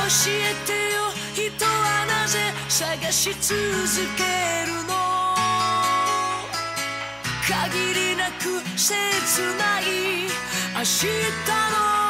えてよ、人はなぜ探し続けるの。限りなく切ない明日の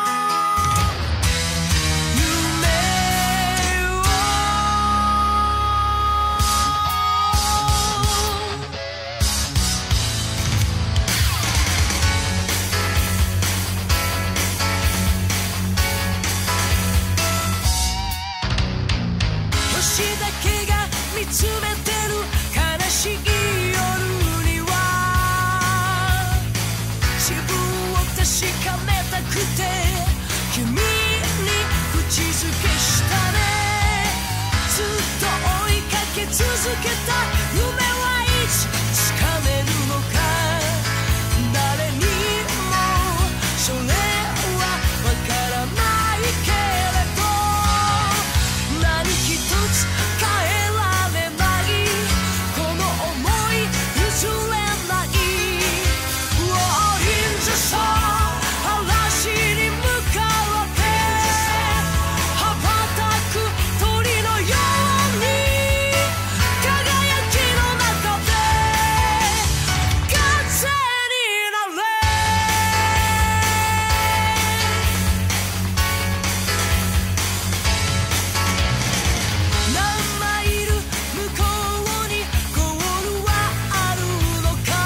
星だけが見つめてる悲しい夜には自分を確かめたくて君に口づけしたね。ずっと追いかけ続けた夢はいつ掴めるのか。誰にもそれはわからないけれど何一つ変えられない、この想い譲れない。 Oh, in the sun 嵐に向かって羽ばたく鳥のように輝きの中で風になれ。何マイル向こうにゴールはあるのか。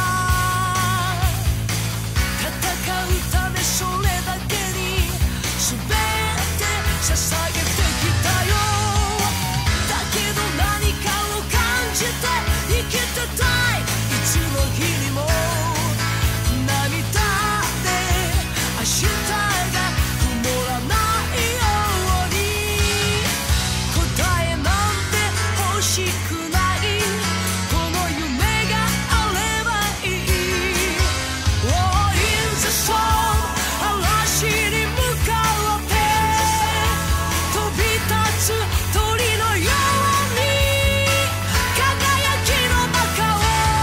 戦うためそれだけに全て捧げてきたよ。だけど何かを感じて生きてたい、いつの日にも涙で明日が曇らないように。答えなんて欲しくない、この夢があればいい。 Oh, in the sun 嵐に向かって飛び立つ鳥のように輝きの中を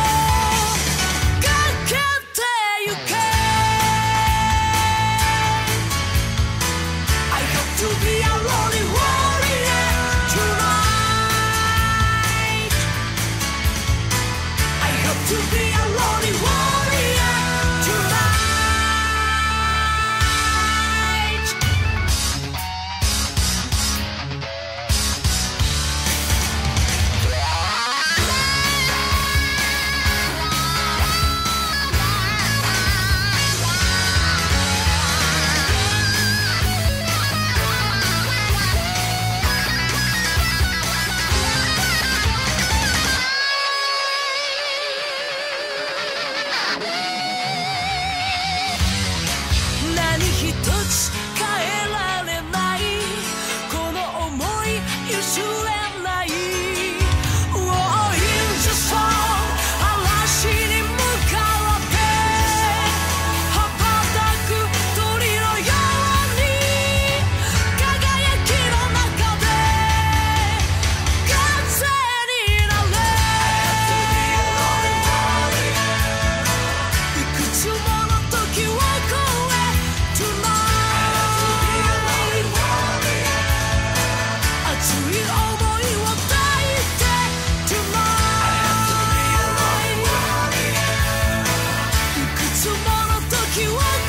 駆けてゆけ。 I have to be a lonely warrior tonight. I have to be a lonely warrior tonight. You